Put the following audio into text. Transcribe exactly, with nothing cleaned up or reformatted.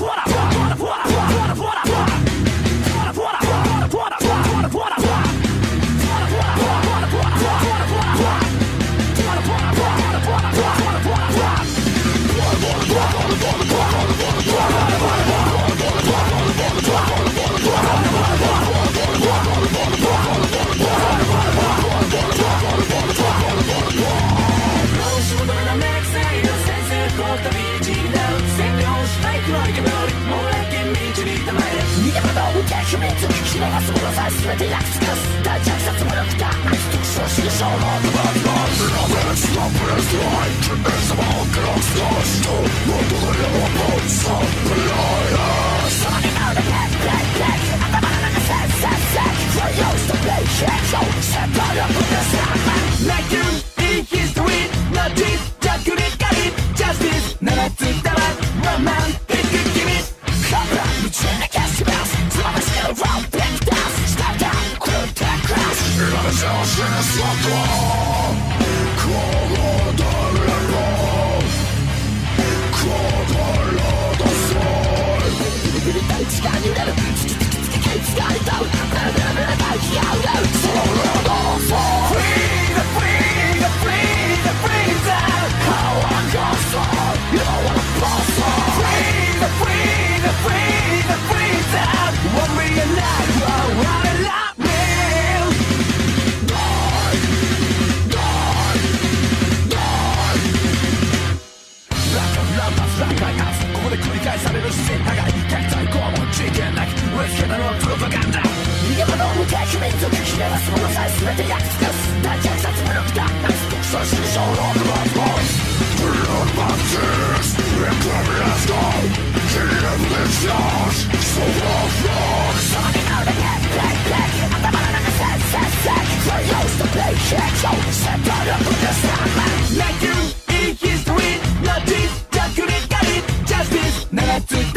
全て焼き尽くす大虐殺無力だ特殊主義者のバディバーズラベルスラプレスライトメスマークロスラストロッドのレモンボーツサンプライアーその笑顔でペッペッペッ頭の中セッセッセッフライオーストプレイシェッショーセッターやプレスラーLike you in history なじジャックに狩りジャスティス七つだらロマンティック君カブラ夢中なキャッシュバスつまましてるローペックダンススターダウンクルーテックラス今の調子にスワットコードダレロコードロードソイビリビリ大地が揺れるチキチキチキケイツが歌うベルベルベル大気が売れるソロロードソイ Free the free the free the free the How I go so You don't wanna fall so Free the free the free the free the One million life oh wanna love me Die Die Die ラッカランダスライ開発ここで繰り返される自然破壊敵対拷問事件なき植え付けたのはプロパガンダ逃げ惑う無敵民族ひれますものさえ全て焼き尽くす大虐殺無力だナチス独裁主義者ロックバッドボーイズ Blood boxes Inglorious gold Killing visions So overflows その笑顔でペッペッペッ頭の中セッセッセッフライオーストプレイシェッショーセッターやプレスラー Like you in history なじジャックに狩りジャスティス七つ